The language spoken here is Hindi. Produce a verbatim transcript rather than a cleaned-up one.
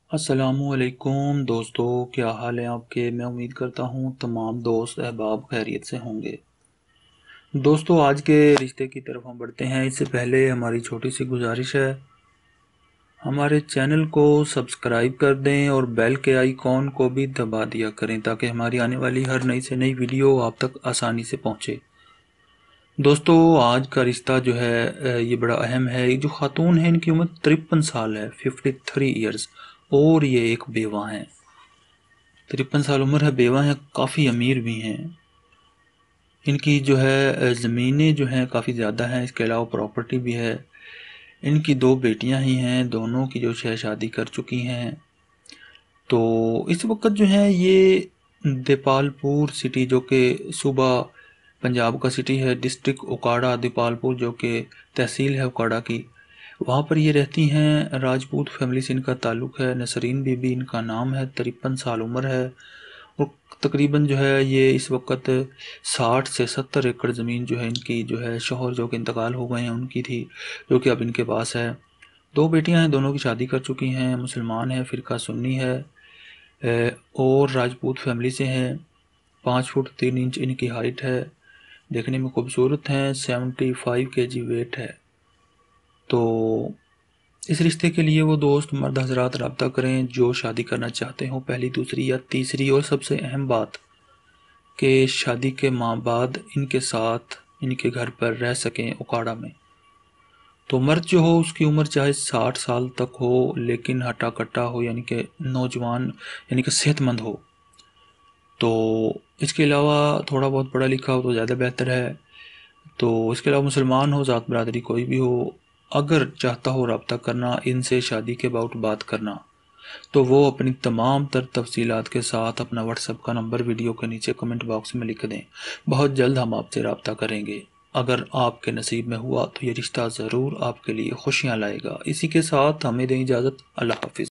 अस्सलामुअलैकुम दोस्तों, क्या हाल है आपके। मैं उम्मीद करता हूँ तमाम दोस्त अहबाब खैरियत से होंगे। दोस्तों, आज के रिश्ते की तरफ हम बढ़ते हैं। इससे पहले हमारी छोटी सी गुजारिश है, हमारे चैनल को सब्सक्राइब कर दें और बेल के आइकॉन को भी दबा दिया करें ताकि हमारी आने वाली हर नई से नई वीडियो आप तक आसानी से पहुँचे। दोस्तों, आज का रिश्ता जो है ये बड़ा अहम है। ये जो खातून है इनकी उम्र तिरपन साल है, फिफ्टी थ्री ईयर्स, और ये एक बेवा हैं। तिरपन साल उम्र है, बेवा हैं, काफ़ी अमीर भी हैं। इनकी जो है ज़मीनें जो हैं काफ़ी ज़्यादा हैं, इसके अलावा प्रॉपर्टी भी है। इनकी दो बेटियां ही हैं, दोनों की जो है शादी कर चुकी हैं। तो इस वक्त जो है ये दीपालपुर सिटी, जो कि सूबा पंजाब का सिटी है, डिस्ट्रिक्ट उकाड़ा दीपालपुर, जो कि तहसील है उकाड़ा की, वहाँ पर ये रहती हैं। राजपूत फैमिली से इनका ताल्लुक़ है। नसरीन बीबी इनका नाम है, तिरपन साल उम्र है। और तकरीबन जो है ये इस वक्त साठ से सत्तर एकड़ ज़मीन जो है इनकी, जो है शौहर जो कि इंतकाल हो गए हैं उनकी थी, जो कि अब इनके पास है। दो बेटियां हैं, दोनों की शादी कर चुकी हैं। मुसलमान है, फ़िरका सुन्नी है और राजपूत फैमिली से हैं। पाँच फुट तीन इंच इनकी हाइट है, देखने में खूबसूरत हैं। सेवेंटी फाइव के जी वेट है। तो इस रिश्ते के लिए वो दोस्त मर्द हजरात रब्ता करें जो शादी करना चाहते हों, पहली दूसरी या तीसरी। और सबसे अहम बात कि शादी के माह बाद इनके साथ इनके घर पर रह सकें उकाड़ा में। तो मर्द जो हो उसकी उम्र चाहे साठ साल तक हो, लेकिन हट्टा कट्टा हो, यानी कि नौजवान, यानी कि सेहतमंद हो। तो इसके अलावा थोड़ा बहुत पढ़ा लिखा हो तो ज़्यादा बेहतर है। तो इसके अलावा मुसलमान हो, ज़ात बरादरी कोई भी हो, अगर चाहता हो रब्ता करना, इनसे शादी के अबाउट बात करना, तो वो अपनी तमाम तर तफसीलात के साथ अपना व्हाट्सएप का नंबर वीडियो के नीचे कमेंट बॉक्स में लिख दें। बहुत जल्द हम आपसे रब्ता करेंगे। अगर आपके नसीब में हुआ तो ये रिश्ता ज़रूर आपके लिए खुशियाँ लाएगा। इसी के साथ हमें दें इजाज़त। अल्लाह हाफिज़।